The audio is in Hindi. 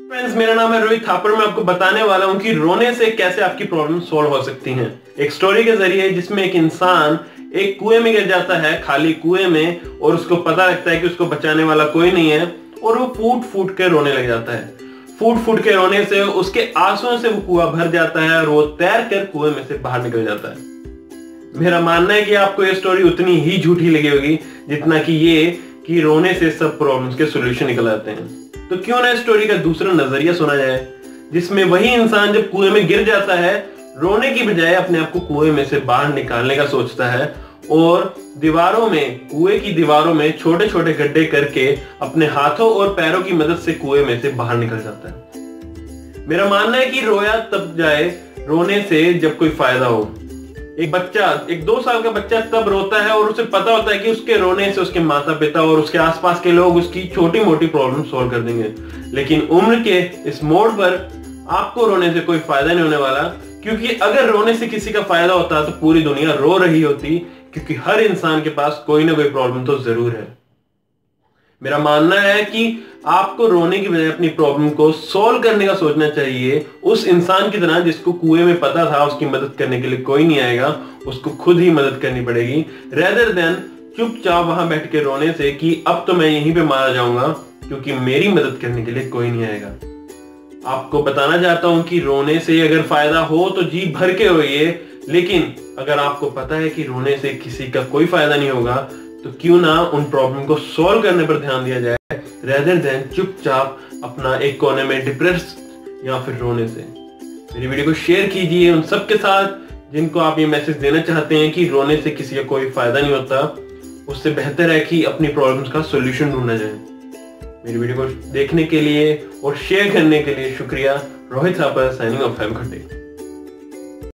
फ्रेंड्स, मेरा नाम है रोहित थापर। मैं आपको बताने वाला हूं कि रोने से कैसे आपकी प्रॉब्लम सॉल्व हो सकती हैं। एक स्टोरी के जरिए जिसमें एक इंसान एक कुएं में गिर जाता है, खाली कुएं में, और उसको पता लगता है कि उसको बचाने वाला कोई नहीं है, और वो फूट फूट के रोने लग जाता है। फूट फूट के रोने से उसके आंसुओं से वो कुआं भर जाता है और वो तैर कर कुएं में से बाहर निकल जाता है। मेरा मानना है कि आपको ये स्टोरी उतनी ही झूठी लगी होगी जितना कि ये कि रोने से सब प्रॉब्लम्स के सॉल्यूशन निकल आते हैं। तो क्यों ना स्टोरी का दूसरा नजरिया सुना जाए, जिसमें वही इंसान जब कुएं में गिर जाता है, रोने की बजाय अपने आप को कुएं में से बाहर निकालने का सोचता है और दीवारों में, कुएं की दीवारों में छोटे छोटे गड्ढे करके अपने हाथों और पैरों की मदद से कुएं में से बाहर निकल जाता है। मेरा मानना है कि रोया तब जाए रोने से जब कोई फायदा हो। एक बच्चा, एक 2 साल का बच्चा तब रोता है और उसे पता होता है कि उसके रोने से उसके माता पिता और उसके आसपास के लोग उसकी छोटी मोटी प्रॉब्लम सॉल्व कर देंगे। लेकिन उम्र के इस मोड़ पर आपको रोने से कोई फायदा नहीं होने वाला, क्योंकि अगर रोने से किसी का फायदा होता तो पूरी दुनिया रो रही होती, क्योंकि हर इंसान के पास कोई ना कोई प्रॉब्लम तो जरूर है। मेरा मानना है कि आपको रोने की बजाय अपनी प्रॉब्लम को सॉल्व करने का सोचना चाहिए, उस इंसान की तरह जिसको कुएं में पता था उसकी मदद करने के लिए कोई नहीं आएगा, उसको खुद ही मदद करनी पड़ेगी, रेदर देन चुपचाप वहां बैठ के रोने से कि अब तो मैं यहीं पे मारा जाऊंगा क्योंकि मेरी मदद करने के लिए कोई नहीं आएगा। आपको बताना चाहता हूं कि रोने से अगर फायदा हो तो जी भर के रोइए, लेकिन अगर आपको पता है कि रोने से किसी का कोई फायदा नहीं होगा तो क्यों ना उन प्रॉब्लम को सॉल्व करने पर ध्यान दिया जाए, रेदर देन चुपचाप अपना एक कोने में डिप्रेस या फिर रोने से। मेरी वीडियो को शेयर कीजिए उन सबके साथ जिनको आप ये मैसेज देना चाहते हैं कि रोने से किसी का कोई फायदा नहीं होता, उससे बेहतर है कि अपनी प्रॉब्लम्स का सॉल्यूशन ढूंढा जाए। मेरी वीडियो को देखने के लिए और शेयर करने के लिए शुक्रिया। Rohit Thapar signing of.